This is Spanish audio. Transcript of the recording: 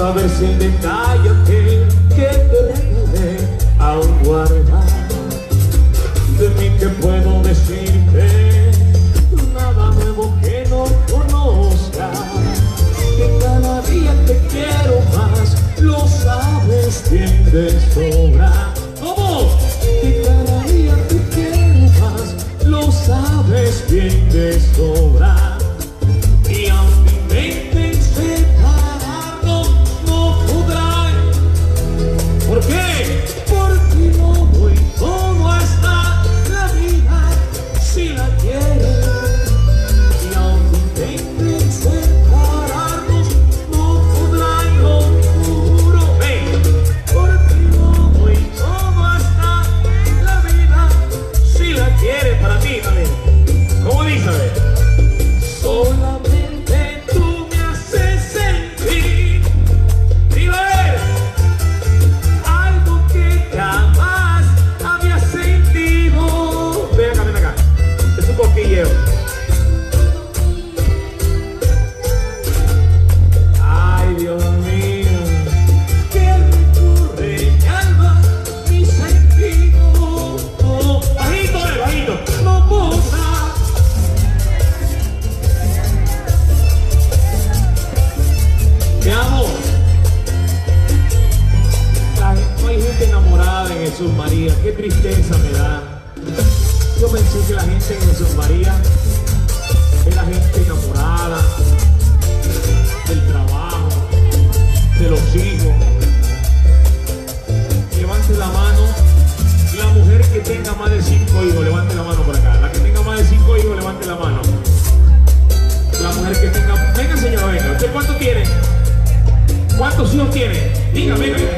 a ver si el detalle que te regalé aún guarda. De mí que puedo decirte nada nuevo que no conozca, que cada día te quiero más, lo sabes bien de sobra. ¿Cómo? Que cada día te quiero más, lo sabes bien de sobra. Y aunque intenten separarnos, no podrán. ¿Por qué? Porque no voy todo hasta la vida si la quieres. Y aunque intenten separarnos, no podrán, lo juro. Hey, porque no voy todo hasta la vida si la quieres. Para ti, dale. ¿Cómo dice? A ver. Solamente tú me haces sentir, digo, algo que jamás había sentido. Ven acá, es un cosquilleo. Ay, Dios mío, que recorre mi alma, mi sentido. Bajito, no podrá. Mi amor, no hay gente enamorada en Jesús María. Qué tristeza me da. Yo pensé que la gente en Jesús María es la gente enamorada del trabajo, de los hijos. Levante la mano la mujer que tenga más de 5 hijos. Levante la mano por acá. La que tenga más de 5 hijos, levante la mano. La mujer que tenga... Venga, señora, venga. ¿Usted cuánto tiene? ¿Cuántos hijos tiene? Diga, venga.